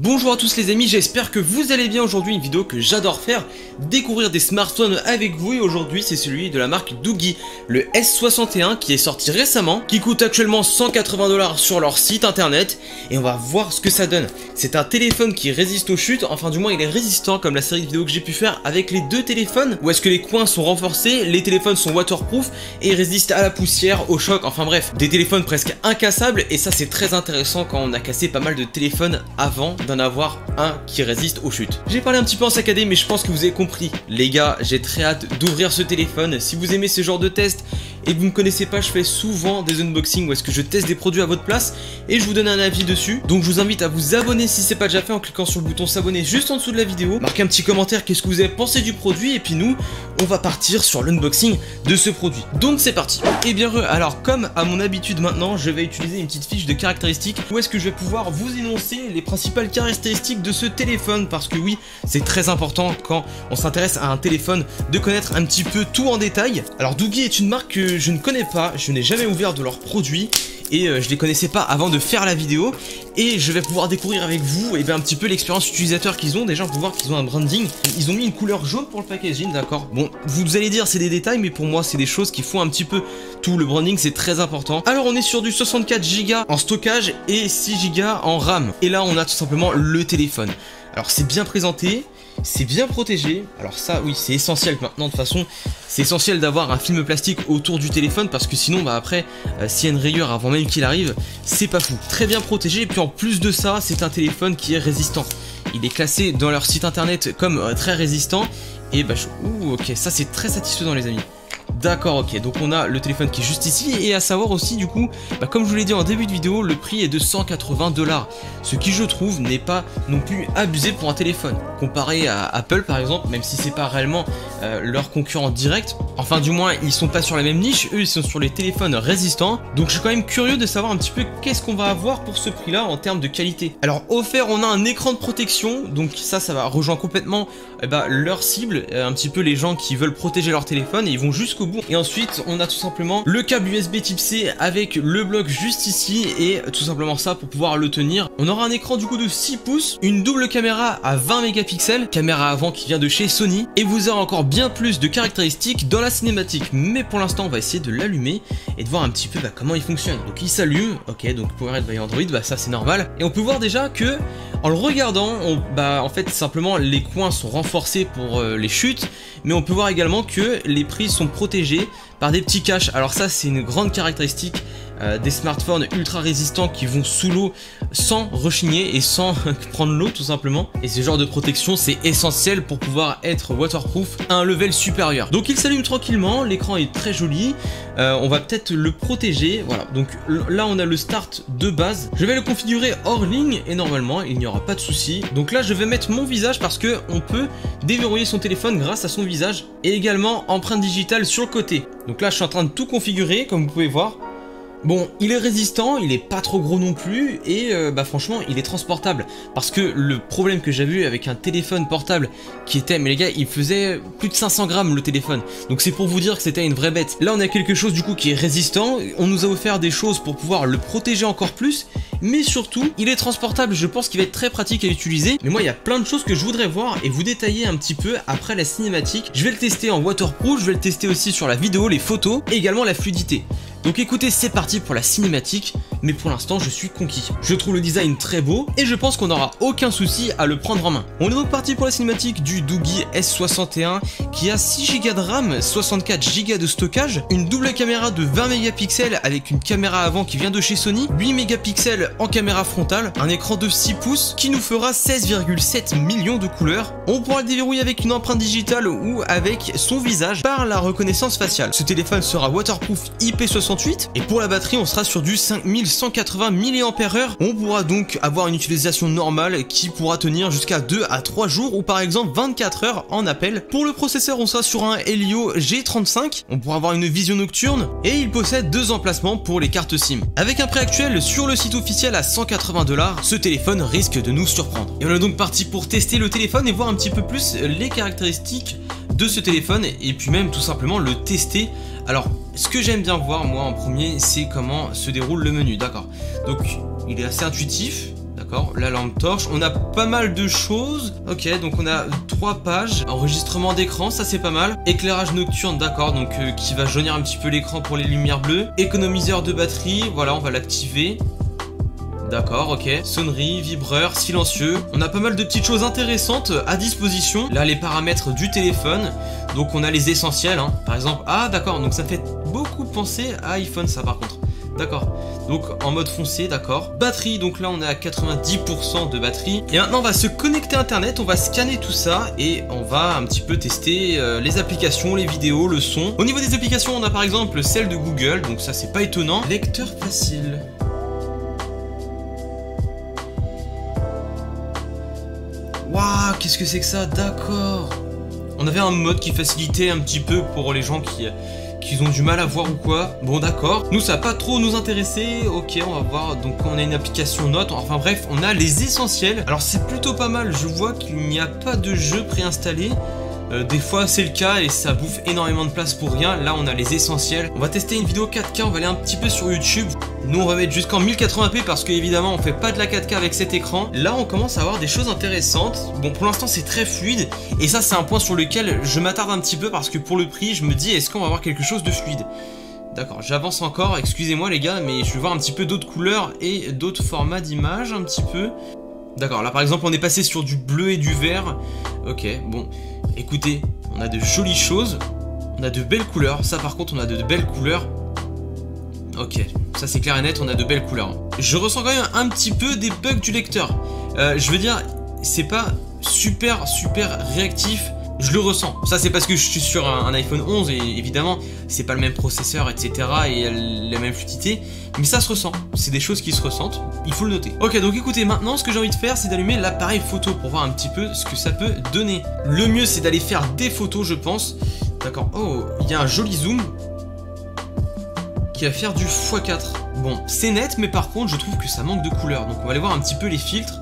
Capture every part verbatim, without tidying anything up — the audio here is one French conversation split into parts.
Bonjour à tous les amis, j'espère que vous allez bien. Aujourd'hui une vidéo que j'adore faire, découvrir des smartphones avec vous, et aujourd'hui c'est celui de la marque Doogee, le S soixante et un qui est sorti récemment, qui coûte actuellement cent quatre-vingts dollars sur leur site internet, et on va voir ce que ça donne. C'est un téléphone qui résiste aux chutes, enfin du moins il est résistant comme la série de vidéos que j'ai pu faire avec les deux téléphones, où est-ce que les coins sont renforcés, les téléphones sont waterproof et résistent à la poussière, au choc, enfin bref, des téléphones presque incassables, et ça c'est très intéressant quand on a cassé pas mal de téléphones avant d'en avoir un qui résiste aux chutes. J'ai parlé un petit peu en saccadé, mais je pense que vous avez compris. Les gars, j'ai très hâte d'ouvrir ce téléphone. Si vous aimez ce genre de test et que vous ne connaissez pas, je fais souvent des unboxings où est-ce que je teste des produits à votre place et je vous donne un avis dessus. Donc je vous invite à vous abonner si c'est pas déjà fait en cliquant sur le bouton s'abonner juste en dessous de la vidéo. Marquez un petit commentaire, qu'est-ce que vous avez pensé du produit, et puis nous, on va partir sur l'unboxing de ce produit. Donc c'est parti. Et bien re, alors comme à mon habitude maintenant, je vais utiliser une petite fiche de caractéristiques où est-ce que je vais pouvoir vous énoncer les principales caractéristiques de ce téléphone, parce que oui, c'est très important quand on s'intéresse à un téléphone de connaître un petit peu tout en détail. Alors Doogee est une marque que je ne connais pas, je n'ai jamais ouvert de leurs produits et euh, je les connaissais pas avant de faire la vidéo, et je vais pouvoir découvrir avec vous et bien un petit peu l'expérience utilisateur qu'ils ont. Déjà on peut voir qu'ils ont un branding, ils ont mis une couleur jaune pour le packaging, d'accord. Bon, vous allez dire c'est des détails, mais pour moi c'est des choses qui font un petit peu tout. Le branding c'est très important. Alors on est sur du soixante-quatre giga en stockage et six giga en RAM, et là on a tout simplement le téléphone. Alors c'est bien présenté, c'est bien protégé. Alors ça oui, c'est essentiel maintenant, de toute façon c'est essentiel d'avoir un film plastique autour du téléphone, parce que sinon bah après euh, s'il y a une rayure avant même qu'il arrive, c'est pas fou. Très bien protégé, et puis en plus de ça c'est un téléphone qui est résistant. Il est classé dans leur site internet comme euh, très résistant, et bah je... Ouh, ok, ça c'est très satisfaisant les amis. D'accord, ok, donc on a le téléphone qui est juste ici, et à savoir aussi du coup, bah comme je vous l'ai dit en début de vidéo, le prix est de cent quatre-vingts dollars, ce qui je trouve n'est pas non plus abusé pour un téléphone, comparé à Apple par exemple, même si c'est pas réellement euh, leur concurrent direct, enfin du moins ils sont pas sur la même niche, eux ils sont sur les téléphones résistants, donc je suis quand même curieux de savoir un petit peu qu'est-ce qu'on va avoir pour ce prix là en termes de qualité. Alors offert, on a un écran de protection, donc ça ça va rejoindre complètement eh bah, leur cible, euh, un petit peu les gens qui veulent protéger leur téléphone et ils vont jusqu'au bout. Et ensuite on a tout simplement le câble U S B type C avec le bloc juste ici, et tout simplement ça pour pouvoir le tenir. On aura un écran du coup de six pouces, une double caméra à vingt mégapixels, caméra avant qui vient de chez Sony, et vous aurez encore bien plus de caractéristiques dans la cinématique, mais pour l'instant on va essayer de l'allumer et de voir un petit peu bah, comment il fonctionne. Donc il s'allume, ok, donc Powerade by Android, bah ça c'est normal, et on peut voir déjà que en le regardant, on, bah en fait simplement les coins sont renforcés pour euh, les chutes, mais on peut voir également que les prises sont protégées par des petits caches. Alors ça c'est une grande caractéristique euh, des smartphones ultra résistants qui vont sous l'eau sans rechigner et sans prendre l'eau tout simplement, et ce genre de protection c'est essentiel pour pouvoir être waterproof à un level supérieur. Donc il s'allume tranquillement, l'écran est très joli, euh, on va peut-être le protéger, voilà. Donc là on a le start de base, je vais le configurer hors ligne et normalement il n'y aura pas de souci. Donc là je vais mettre mon visage parce que on peut déverrouiller son téléphone grâce à son visage, et également empreinte digitale sur le côté. Donc là je suis en train de tout configurer comme vous pouvez voir. Bon, il est résistant, il est pas trop gros non plus, et euh, bah franchement il est transportable, parce que le problème que j'avais eu avec un téléphone portable qui était, mais les gars, il faisait plus de cinq cents grammes le téléphone, donc c'est pour vous dire que c'était une vraie bête. Là on a quelque chose du coup qui est résistant, on nous a offert des choses pour pouvoir le protéger encore plus, mais surtout il est transportable. Je pense qu'il va être très pratique à utiliser, mais moi il y a plein de choses que je voudrais voir et vous détailler un petit peu après la cinématique. Je vais le tester en waterproof, je vais le tester aussi sur la vidéo, les photos, et également la fluidité. Donc écoutez, c'est parti pour la cinématique, mais pour l'instant je suis conquis. Je trouve le design très beau et je pense qu'on n'aura aucun souci à le prendre en main. On est donc parti pour la cinématique du Doogee S soixante et un qui a six giga de RAM, soixante-quatre giga de stockage, une double caméra de vingt mégapixels avec une caméra avant qui vient de chez Sony, huit mégapixels en caméra frontale, un écran de six pouces qui nous fera seize virgule sept millions de couleurs. On pourra le déverrouiller avec une empreinte digitale ou avec son visage par la reconnaissance faciale. Ce téléphone sera waterproof I P soixante-huit, et pour la batterie on sera sur du cinq mille cent quatre-vingts milliampères heure. On pourra donc avoir une utilisation normale qui pourra tenir jusqu'à deux à trois jours, ou par exemple vingt-quatre heures en appel. Pour le processeur on sera sur un Helio G trente-cinq, on pourra avoir une vision nocturne, et il possède deux emplacements pour les cartes SIM. Avec un prix actuel sur le site officiel à cent quatre-vingts dollars, ce téléphone risque de nous surprendre. Et on est donc parti pour tester le téléphone et voir un petit peu plus les caractéristiques de ce téléphone, et puis même tout simplement le tester. Alors ce que j'aime bien voir moi en premier, c'est comment se déroule le menu, d'accord. Donc il est assez intuitif, D'accord, la lampe torche, on a pas mal de choses. Ok, donc on a trois pages. Enregistrement d'écran, ça c'est pas mal. Éclairage nocturne, d'accord, donc euh, qui va jaunir un petit peu l'écran pour les lumières bleues. Économiseur de batterie, voilà, on va l'activer. D'accord, ok. Sonnerie, vibreur, silencieux. On a pas mal de petites choses intéressantes à disposition. Là, les paramètres du téléphone. Donc, on a les essentiels, hein. Par exemple, ah, d'accord. Donc, ça me fait beaucoup penser à iPhone, ça, par contre. D'accord. Donc, en mode foncé, d'accord. Batterie, donc là, on est à quatre-vingt-dix pour cent de batterie. Et maintenant, on va se connecter à Internet. On va scanner tout ça et on va un petit peu tester euh, les applications, les vidéos, le son. Au niveau des applications, on a par exemple celle de Google. Donc, ça, c'est pas étonnant. Lecteur facile. Waouh, qu'est-ce que c'est que ça? D'accord. On avait un mode qui facilitait un petit peu pour les gens qui, qui ont du mal à voir ou quoi. Bon, d'accord. Nous, ça va pas trop nous intéresser. Ok, on va voir. Donc, on a une application note. Enfin, bref, on a les essentiels. Alors, c'est plutôt pas mal. Je vois qu'il n'y a pas de jeu préinstallé. Euh, des fois, c'est le cas et ça bouffe énormément de place pour rien. Là, on a les essentiels. On va tester une vidéo quatre K. On va aller un petit peu sur YouTube. Nous, on va mettre jusqu'en mille quatre-vingts p parce qu'évidemment, on fait pas de la quatre K avec cet écran. Là, on commence à avoir des choses intéressantes. Bon, pour l'instant, c'est très fluide. Et ça, c'est un point sur lequel je m'attarde un petit peu parce que pour le prix, je me dis, est-ce qu'on va avoir quelque chose de fluide? D'accord, j'avance encore. Excusez-moi, les gars, mais je vais voir un petit peu d'autres couleurs et d'autres formats d'image un petit peu. D'accord, là, par exemple, on est passé sur du bleu et du vert. Ok, bon. Écoutez, on a de jolies choses. On a de belles couleurs. Ça, par contre, on a de belles couleurs. Ok, ça c'est clair et net, on a de belles couleurs. Je ressens quand même un petit peu des bugs du lecteur. Euh, je veux dire, c'est pas super super réactif. Je le ressens. Ça c'est parce que je suis sur un, un iPhone onze et évidemment c'est pas le même processeur, et cetera. Et la même fluidité. Mais ça se ressent. C'est des choses qui se ressentent. Il faut le noter. Ok, donc écoutez, maintenant ce que j'ai envie de faire, c'est d'allumer l'appareil photo pour voir un petit peu ce que ça peut donner. Le mieux, c'est d'aller faire des photos, je pense. D'accord. Oh, il y a un joli zoom. Qui va faire du fois quatre. Bon, c'est net, mais par contre, je trouve que ça manque de couleur. Donc, on va aller voir un petit peu les filtres.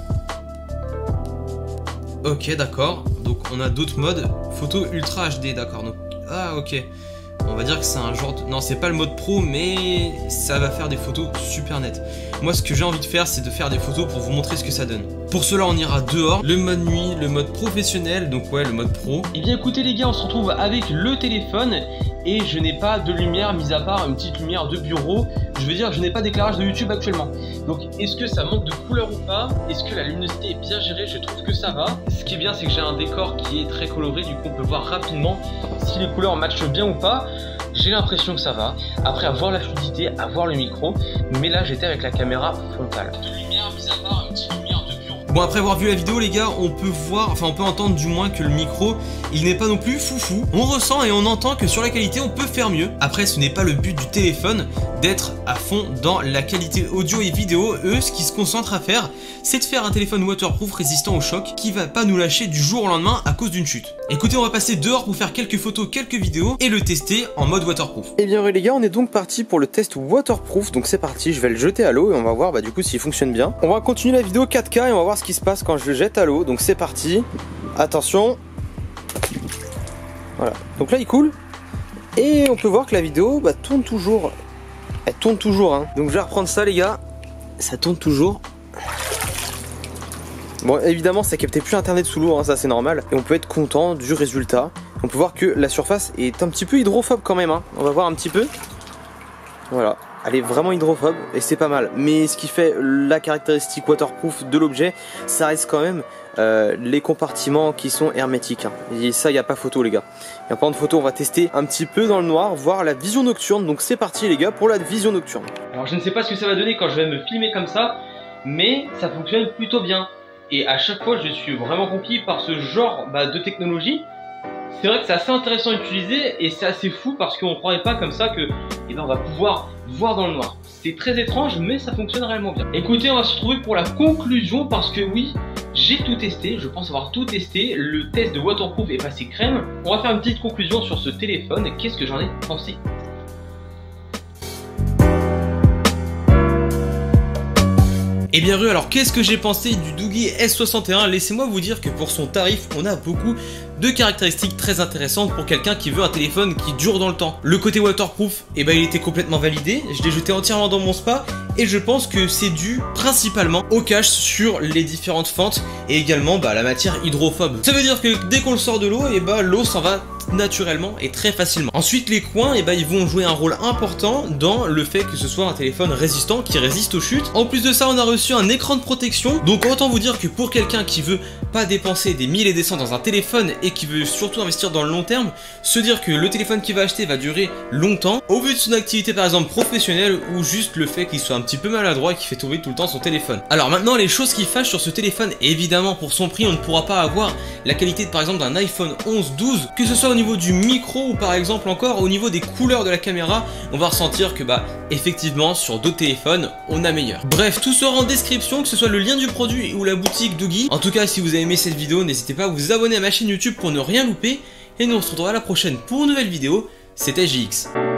Ok, d'accord. Donc, on a d'autres modes. Photo Ultra H D, d'accord. Donc, ah, ok. On va dire que c'est un genre de... Non, c'est pas le mode pro, mais ça va faire des photos super nettes. Moi, ce que j'ai envie de faire, c'est de faire des photos pour vous montrer ce que ça donne. Pour cela, on ira dehors. Le mode nuit, le mode professionnel, donc ouais, le mode pro. Et bien, écoutez les gars, on se retrouve avec le téléphone. Et je n'ai pas de lumière, mis à part une petite lumière de bureau. Je veux dire, je n'ai pas d'éclairage de YouTube actuellement. Donc, est-ce que ça manque de couleur ou pas? Est-ce que la luminosité est bien gérée? Je trouve que ça va. Ce qui est bien, c'est que j'ai un décor qui est très coloré. Du coup, on peut voir rapidement si les couleurs matchent bien ou pas. J'ai l'impression que ça va. Après, avoir la fluidité, avoir le micro. Mais là, j'étais avec la caméra frontale. De lumière, mis à part une petite lumière de bureau. Bon, après avoir vu la vidéo, les gars, on peut voir, enfin, on peut entendre du moins que le micro, il n'est pas non plus foufou. On ressent et on entend que sur la qualité, on peut faire mieux. Après, ce n'est pas le but du téléphone d'être à fond dans la qualité audio et vidéo. Eux, ce qu'ils se concentrent à faire, c'est de faire un téléphone waterproof résistant au choc qui va pas nous lâcher du jour au lendemain à cause d'une chute. Écoutez, on va passer dehors pour faire quelques photos, quelques vidéos et le tester en mode waterproof. Et bien les gars, on est donc parti pour le test waterproof. Donc c'est parti, je vais le jeter à l'eau et on va voir bah, du coup s'il fonctionne bien. On va continuer la vidéo quatre K et on va voir ce qui se passe quand je le jette à l'eau. Donc c'est parti. Attention. Voilà. Donc là il coule. Et on peut voir que la vidéo bah, tourne toujours. Elle tourne toujours hein. Donc je vais reprendre ça les gars. Ça tourne toujours. Bon évidemment ça captait plus internet sous l'eau hein, ça c'est normal. Et on peut être content du résultat. On peut voir que la surface est un petit peu hydrophobe quand même hein. On va voir un petit peu. Voilà, elle est vraiment hydrophobe et c'est pas mal. Mais ce qui fait la caractéristique waterproof de l'objet, ça reste quand même euh, les compartiments qui sont hermétiques hein. Et ça il n'y a pas photo les gars. Il n'y a pas de photo, on va tester un petit peu dans le noir, voir la vision nocturne. Donc c'est parti les gars pour la vision nocturne. Alors je ne sais pas ce que ça va donner quand je vais me filmer comme ça, mais ça fonctionne plutôt bien. Et à chaque fois je suis vraiment conquis par ce genre bah, de technologie. C'est vrai que c'est assez intéressant à utiliser et c'est assez fou parce qu'on ne croirait pas comme ça que eh ben, on va pouvoir voir dans le noir. C'est très étrange mais ça fonctionne réellement bien. Écoutez, on va se retrouver pour la conclusion parce que oui, j'ai tout testé, je pense avoir tout testé. Le test de waterproof est passé crème. On va faire une petite conclusion sur ce téléphone. Qu'est-ce que j'en ai pensé ? Et bien Rue, alors qu'est-ce que j'ai pensé du Doogee S soixante et un? Laissez-moi vous dire que pour son tarif, on a beaucoup deux caractéristiques très intéressantes pour quelqu'un qui veut un téléphone qui dure dans le temps. Le côté waterproof, et eh ben il était complètement validé, je l'ai jeté entièrement dans mon spa et je pense que c'est dû principalement au cache sur les différentes fentes et également bah, la matière hydrophobe. Ça veut dire que dès qu'on le sort de l'eau, et bah l'eau s'en va naturellement et très facilement. Ensuite les coins, et bah ils vont jouer un rôle important dans le fait que ce soit un téléphone résistant qui résiste aux chutes. En plus de ça, on a reçu un écran de protection, donc autant vous dire que pour quelqu'un qui veut pas dépenser des mille et des cents dans un téléphone et qui veut surtout investir dans le long terme, se dire que le téléphone qu'il va acheter va durer longtemps au vu de son activité par exemple professionnelle ou juste le fait qu'il soit un petit peu maladroit et qu'il fait tomber tout le temps son téléphone. Alors maintenant les choses qui fâchent sur ce téléphone, évidemment pour son prix on ne pourra pas avoir la qualité de, par exemple d'un iPhone onze douze, que ce soit au niveau du micro ou par exemple encore au niveau des couleurs de la caméra, on va ressentir que bah effectivement sur d'autres téléphones on a meilleur. Bref, tout sera en description, que ce soit le lien du produit ou la boutique Doogee. En tout cas si vous avez aimé cette vidéo, n'hésitez pas à vous abonner à ma chaîne YouTube pour ne rien louper et nous on se retrouvera à la prochaine pour une nouvelle vidéo. C'était J X.